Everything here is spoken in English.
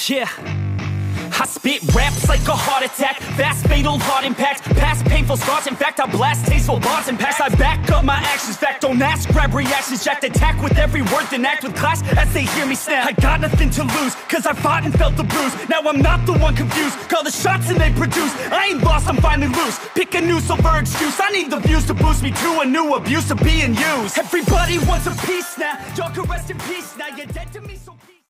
Yeah, I spit raps like a heart attack, fast fatal heart impact, past painful scars. In fact, I blast tasteful bars and packs. I back up my actions, fact don't ask, grab reactions, jacked attack with every word, then act with class as they hear me snap. I got nothing to lose, cause I fought and felt the bruise. Now I'm not the one confused, call the shots and they produce. I ain't lost, I'm finally loose, pick a new silver excuse. I need the views to boost me to a new abuse of being used. Everybody wants a piece now, y'all can rest in peace now. You're dead to me, so peace.